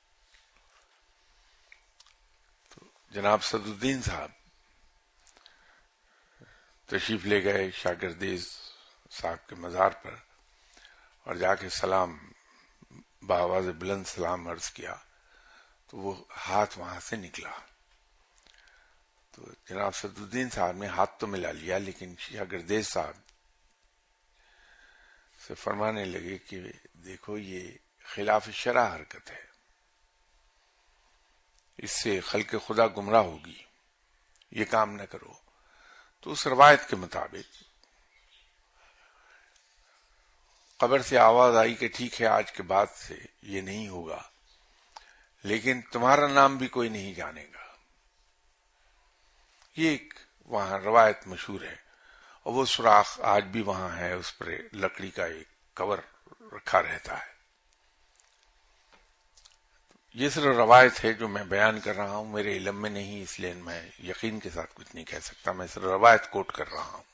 تو جناب صدر الدین صاحب تشریف لے گئے شاہ گردیز صاحب کے مزار پر اور جا کے سلام بآواز بلند سلام عرض کیا تو وہ ہاتھ وہاں سے نکلا. تو جناب صدر الدین صاحب نے ہاتھ تو ملا لیا لیکن شاہ گردیز صاحب سے فرمانے لگے کہ دیکھو یہ خلاف شرع حرکت ہے، اس سے خلق خدا گمراہ ہوگی، یہ کام نہ کرو. تو اس روایت کے مطابق قبر سے آواز آئی کہ ٹھیک ہے آج کے بعد سے یہ نہیں ہوگا لیکن تمہارا نام بھی کوئی نہیں جانے گا. یہ ایک وہاں روایت مشہور ہے اور وہ سوراخ آج بھی وہاں ہے، اس پر لکڑی کا ایک کور رکھا رہتا ہے. یہ صرف روایت ہے جو میں بیان کر رہا ہوں، میرے علم میں نہیں، اس لیے میں یقین کے ساتھ کچھ نہیں کہہ سکتا، میں صرف روایت کوٹ کر رہا ہوں.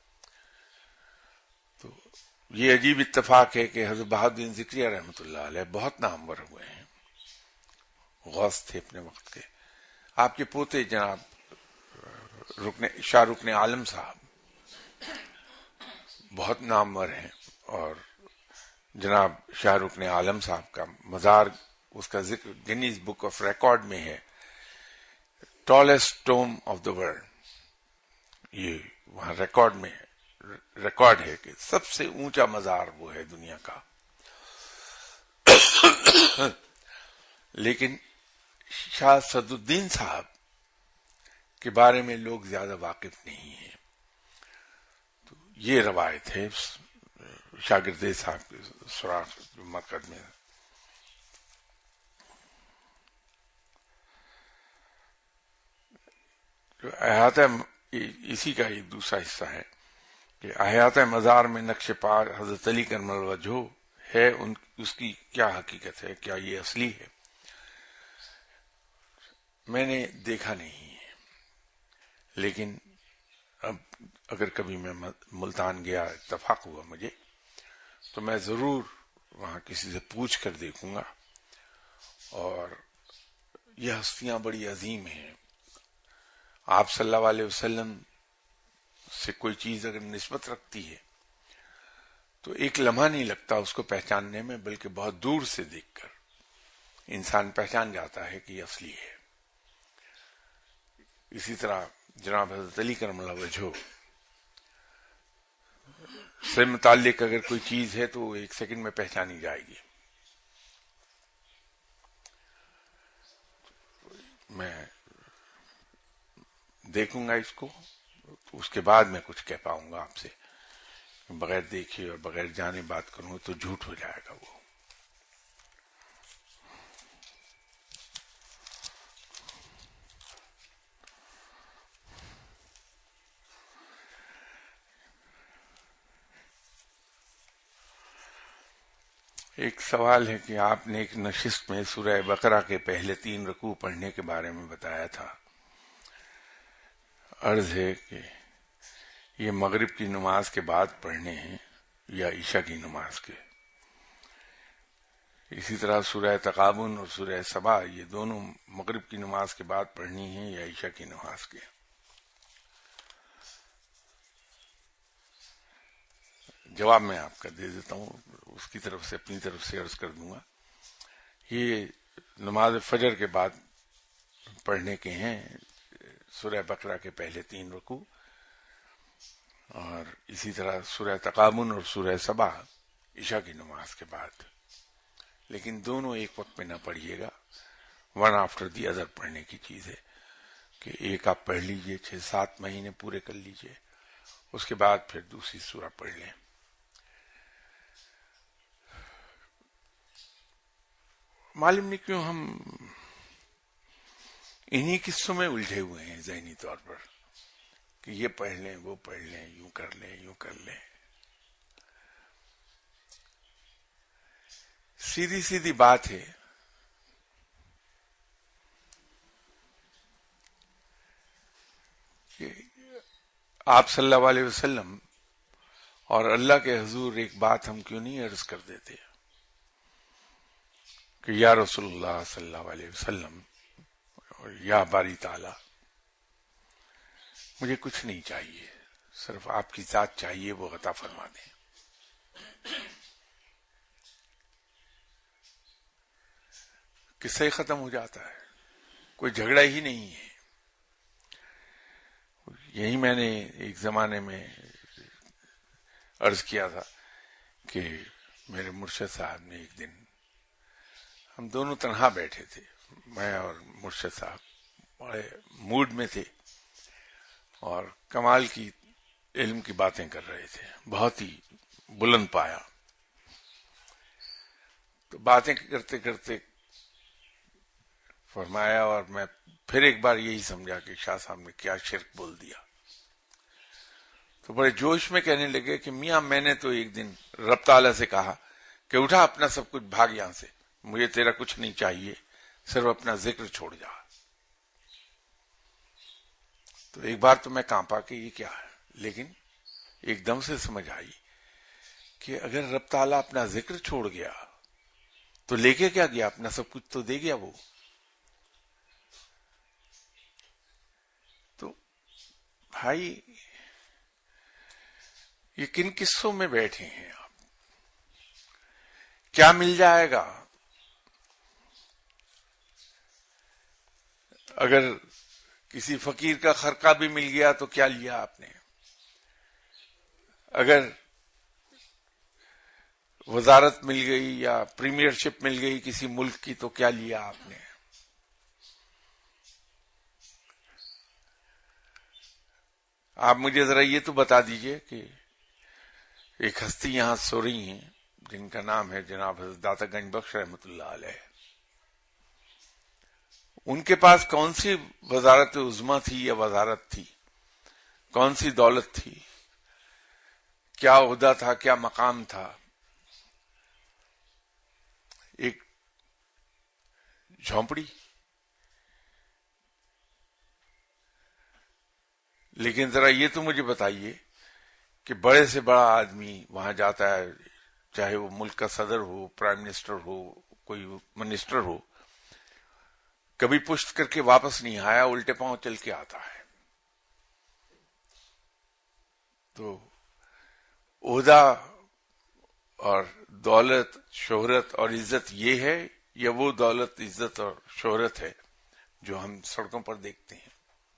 تو یہ عجیب اتفاق ہے کہ حضرت بہاؤالدین ذکریہ رحمۃ اللہ علیہ بہت نامور ہوئے ہیں، غوث تھے اپنے وقت کے. آپ کے پوتے جناب رکن شاہ رکن عالم صاحب بہت نامور ہیں اور جناب شاہ رکن عالم صاحب کا مزار، اس کا ذکر گنیز بک آف ریکارڈ میں ہے، tallest tomb of the world. یہ وہاں ریکارڈ میں ریکارڈ ہے کہ سب سے اونچا مزار وہ ہے دنیا کا. لیکن شاہ صدر الدین صاحب کے بارے میں لوگ زیادہ واقف نہیں ہیں. تو یہ روایت ہے شاگردے صاحب کے سوراخ مرکز میں. جو احاطہ اسی کا ایک دوسرا حصہ ہے کہ احاطہ مزار میں نقش پا حضرت علی کرم اللہ وجہہ ہے، ان اس کی کیا حقیقت ہے، کیا یہ اصلی ہے؟ میں نے دیکھا نہیں ہے، لیکن اب اگر کبھی میں ملتان گیا، اتفاق ہوا مجھے، تو میں ضرور وہاں کسی سے پوچھ کر دیکھوں گا. اور یہ ہستیاں بڑی عظیم ہیں. آپ صلی اللہ علیہ وسلم سے کوئی چیز اگر نسبت رکھتی ہے تو ایک لمحہ نہیں لگتا اس کو پہچاننے میں، بلکہ بہت دور سے دیکھ کر انسان پہچان جاتا ہے کہ یہ اصلی ہے. اسی طرح جناب حضرت علی کرم اللہ وجہہ سے متعلق اگر کوئی چیز ہے تو ایک سیکنڈ میں پہچانی جائے گی. میں دیکھوں گا اس کو، اس کے بعد میں کچھ کہہ پاؤں گا آپ سے. بغیر دیکھے اور بغیر جانے بات کروں تو جھوٹ ہو جائے گا. وہ ایک سوال ہے کہ آپ نے ایک نشست میں سورہ بقرہ کے پہلے تین رکوع پڑھنے کے بارے میں بتایا تھا. عرض ہے کہ یہ مغرب کی نماز کے بعد پڑھنے ہیں یا عشاء کی نماز کے؟ اسی طرح سورہ تغابن اور سورہ سبا یہ دونوں مغرب کی نماز کے بعد پڑھنی ہیں یا عشاء کی نماز کے؟ جواب میں آپ کا دے دیتا ہوں، اس کی طرف سے اپنی طرف سے عرض کر دوں گا. یہ نماز فجر کے بعد پڑھنے کے ہیں سورہ بقرہ کے پہلے تین رکوع، اور اسی طرح سورہ تغابن اور سورہ سبا عشاء کی نماز کے بعد. لیکن دونوں ایک وقت میں نہ پڑھیے گا، ون آفٹر دی ادر پڑھنے کی چیز ہے. کہ ایک آپ پڑھ لیجئے، چھ سات مہینے پورے کر لیجئے، اس کے بعد پھر دوسری سورہ پڑھ لیں۔ معلوم نہیں کیوں ہم انہی قصوں میں الجھے ہوئے ہیں ذہنی طور پر کہ یہ پڑھ لیں، وہ پڑھ لیں، یوں کر لیں، یوں کر لیں۔ سیدھی سیدھی بات ہے کہ آپ صلی اللہ علیہ وسلم اور اللہ کے حضور ایک بات ہم کیوں نہیں عرض کر دیتے کہ یا رسول اللہ صلی اللہ علیہ وسلم اور یا باری تعالی، مجھے کچھ نہیں چاہیے، صرف آپ کی ذات چاہیے، وہ عطا فرما دیں۔ قصہ ہی ختم ہو جاتا ہے، کوئی جھگڑا ہی نہیں ہے۔ یہی میں نے ایک زمانے میں عرض کیا تھا کہ میرے مرشد صاحب نے ایک دن، ہم دونوں تنہا بیٹھے تھے، میں اور مرشد صاحب بڑے موڈ میں تھے اور کمال کی علم کی باتیں کر رہے تھے، بہت ہی بلند پایا۔ تو باتیں کرتے کرتے فرمایا، اور میں پھر ایک بار یہی سمجھا کہ شاہ صاحب نے کیا شرک بول دیا، تو بڑے جوش میں کہنے لگے کہ میاں میں نے تو ایک دن رب تعالیٰ سے کہا کہ اٹھا اپنا سب کچھ بھاگ یہاں سے، مجھے تیرا کچھ نہیں چاہیے، صرف اپنا ذکر چھوڑ جا۔ تو ایک بار تو میں کانپا کہ یہ کیا ہے، لیکن ایک دم سے سمجھ آئی کہ اگر رب تعالیٰ اپنا ذکر چھوڑ گیا تو لے کے کیا گیا، اپنا سب کچھ تو دے گیا وہ۔ تو بھائی یہ کن قصوں میں بیٹھے ہیں آپ؟ کیا مل جائے گا؟ اگر کسی فقیر کا خرقہ بھی مل گیا تو کیا لیا آپ نے؟ اگر وزارت مل گئی یا پریمیئر شپ مل گئی کسی ملک کی تو کیا لیا آپ نے؟ آپ مجھے ذرا یہ تو بتا دیجئے کہ ایک ہستی یہاں سو رہی ہیں جن کا نام ہے جناب حضرت داتا گنج بخش رحمۃ اللہ علیہ، ان کے پاس کون سی وزارت عظمیٰ تھی یا وزارت تھی، کون سی دولت تھی، کیا عہدہ تھا، کیا مقام تھا؟ ایک جھونپڑی۔ لیکن ذرا یہ تو مجھے بتائیے کہ بڑے سے بڑا آدمی وہاں جاتا ہے، چاہے وہ ملک کا صدر ہو، پرائم منسٹر ہو، کوئی منسٹر ہو، کبھی پشت کر کے واپس نہیں آیا، الٹے پاؤں چل کے آتا ہے۔ تو عہدہ اور دولت، شہرت اور عزت یہ ہے یا وہ دولت، عزت اور شہرت ہے جو ہم سڑکوں پر دیکھتے ہیں؟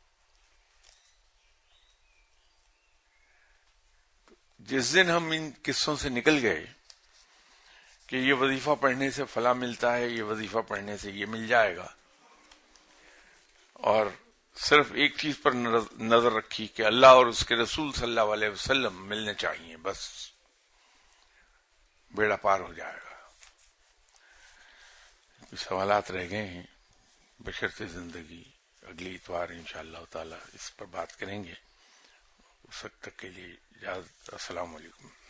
جس دن ہم ان قصوں سے نکل گئے کہ یہ وظیفہ پڑھنے سے فلاں ملتا ہے، یہ وظیفہ پڑھنے سے یہ مل جائے گا، اور صرف ایک چیز پر نظر رکھی کہ اللہ اور اس کے رسول صلی اللہ علیہ وسلم ملنے چاہیے، بس بیڑا پار ہو جائے گا۔ کچھ سوالات رہ گئے ہیں، بشرط زندگی اگلی اتوار انشاءاللہ تعالی اس پر بات کریں گے۔ اس وقت تک کے لیے اجازت، السلام علیکم۔